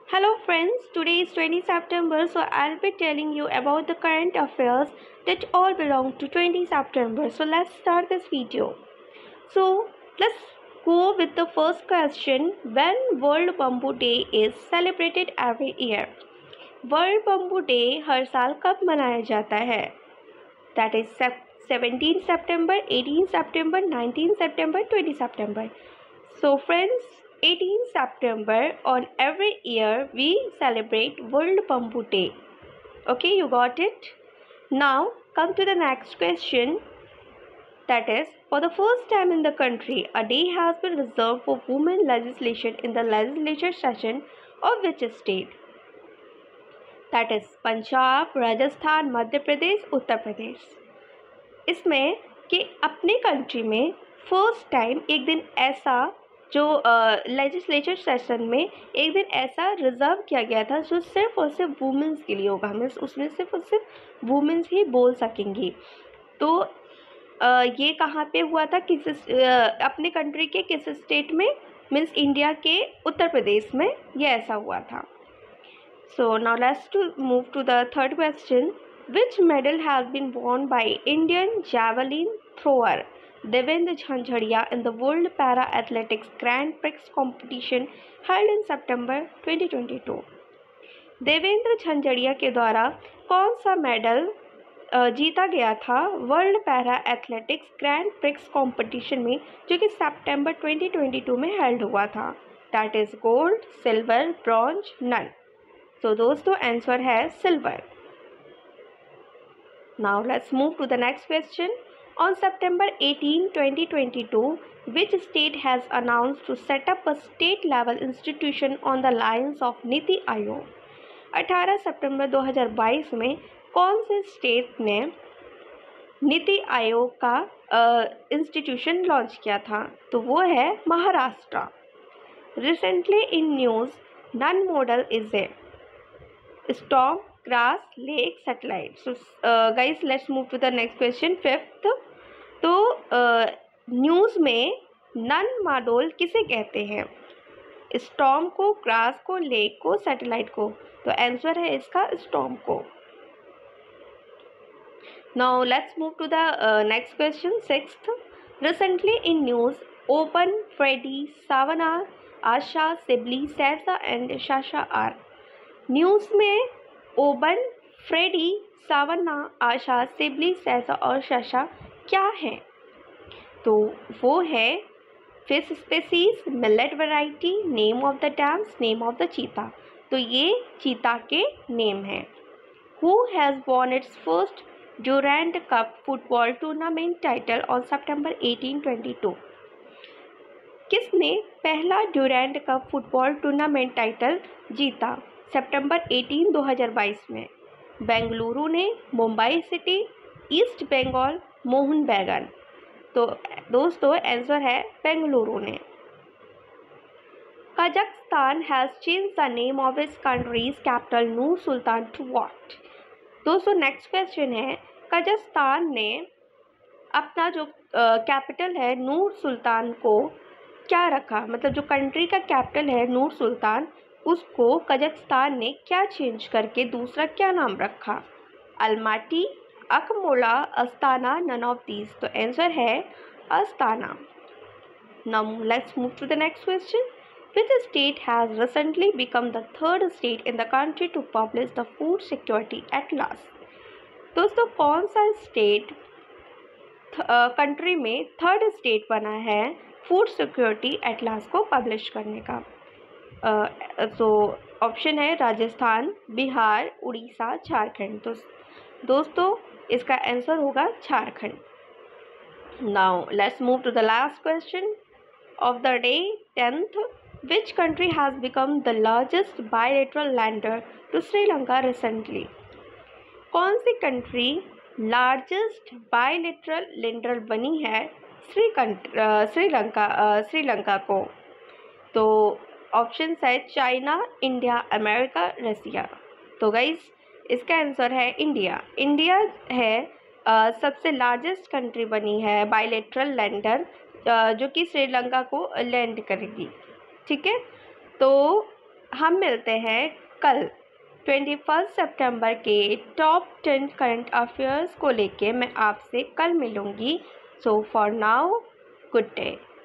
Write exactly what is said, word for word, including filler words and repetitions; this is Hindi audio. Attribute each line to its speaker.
Speaker 1: Hello friends, today is twentieth September, so I'll be telling you about the current affairs that all belong to twentieth September. So let's start this video. So let's go with the first question. When World Bamboo Day is celebrated every year? World Bamboo Day हर साल कब मनाया जाता है? That is seventeenth September, eighteenth September, nineteenth September, twentieth September. So friends, eighteenth September on every year we celebrate World Bamboo Day. Okay, you got it? Now come to the next question. That is, for the first time in the country, a day has been reserved for women legislation in the legislature session of which state? That is Punjab, Rajasthan, Madhya Pradesh, Uttar Pradesh. इसमें कि अपने कंट्री में फर्स्ट टाइम एक दिन ऐसा जो लेजिस्लेचर uh, सेशन में एक दिन ऐसा रिजर्व किया गया था जो सिर्फ और सिर्फ वुमेंस के लिए होगा, हमें उसमें सिर्फ और सिर्फ वुमेंस ही बोल सकेंगी. तो uh, ये कहाँ पे हुआ था, किस uh, अपने कंट्री के किस स्टेट में, मीन्स इंडिया के उत्तर प्रदेश में ये ऐसा हुआ था. So now let's to move to the third question. Which medal has been won by Indian javelin thrower Devendra Jhanjhadiya in the World Para Athletics Grand Prix competition held in September twenty twenty-two? Devendra झंझड़िया के द्वारा कौन सा मेडल जीता गया था world para athletics grand prix competition में जो कि सितंबर twenty twenty-two में हेल्ड हुआ था? That is gold, silver, bronze, none. तो दोस्तों आंसर है silver. Now let's move to the next question. On September eighteenth, twenty twenty-two, which state has announced to set up a state-level institution on the lines of NITI Aayog? अठारह सितंबर दो हज़ार बाईस में कौन से स्टेट ने नीति आयोग का इंस्टीट्यूशन लॉन्च किया था? तो वो है Maharashtra. Recently in news, none model is a storm, grass, lake, satellite. So uh, guys, let's move to the next question. Fifth, तो न्यूज़ uh, में नन मॉडल किसे कहते हैं? स्टॉर्म को, ग्रास को, लेक को, सैटेलाइट को. तो आंसर है इसका स्टॉर्म को. Now let's move to the next question. Sixth, recently in news Oban, Freddie, Savannah, Asha, Sibili, Saisa and Shasha are. News में ओबन, फ्रेडी, सावन्ना, आशा, सिबली, सैसा और शाशा क्या हैं? तो वो है fish species, millet variety, name of the dams, name of the cheetah. तो ये चीता के नेम हैं. Who has won its first Durand cup football tournament title on September eighteenth twenty-two? किसने पहला Durand cup football tournament title जीता सितंबर eighteenth दो हज़ार बाईस में? बेंगलुरु ने, मुंबई सिटी, ईस्ट बंगाल, मोहन बैगन. तो दोस्तों आंसर है बेंगलुरु ने. Kazakhstan has change the name of its countries capital Nur Sultan to what? दोस्तों नेक्स्ट क्वेश्चन है, कजाकिस्तान ने अपना जो कैपिटल uh, है नूर सुल्तान को क्या रखा, मतलब जो कंट्री का कैपिटल है नूर सुल्तान उसको कजाकिस्तान ने क्या चेंज करके दूसरा क्या नाम रखा? Almaty, Akmola, Astana, none of these. तो आंसर है Astana. Now let's move to the next question. Which state has recently become the third state in the country to publish the food security atlas? दोस्तों कौन सा स्टेट कंट्री uh, में थर्ड स्टेट बना है फूड सिक्योरिटी एटलास को पब्लिश करने का? तो ऑप्शन है राजस्थान, बिहार, उड़ीसा, झारखंड. तो दोस्तों इसका आंसर होगा Jharkhand. Now let's move to the last question of the day. Tenth, which country has become the largest bilateral lender to Sri Lanka recently? कौन सी कंट्री लार्जेस्ट बायलैटरल लेंडर बनी है श्री श्रीलंका श्रीलंका को? तो ऑप्शन है चाइना, इंडिया, अमेरिका, रसिया. तो गाइस इसका आंसर है इंडिया. इंडिया है आ, सबसे लार्जेस्ट कंट्री बनी है बायलैटरल लेंडर जो कि श्रीलंका को लैंड करेगी. ठीक है, तो हम मिलते हैं कल ट्वेंटी फर्स्ट सितंबर के टॉप टेन करंट अफेयर्स को लेके मैं आपसे कल मिलूँगी। So for now good day.